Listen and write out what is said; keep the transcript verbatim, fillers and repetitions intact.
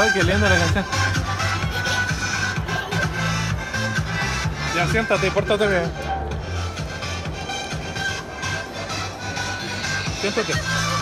Ay, qué linda la canción. Ya siéntate, pórtate bien. Siéntate.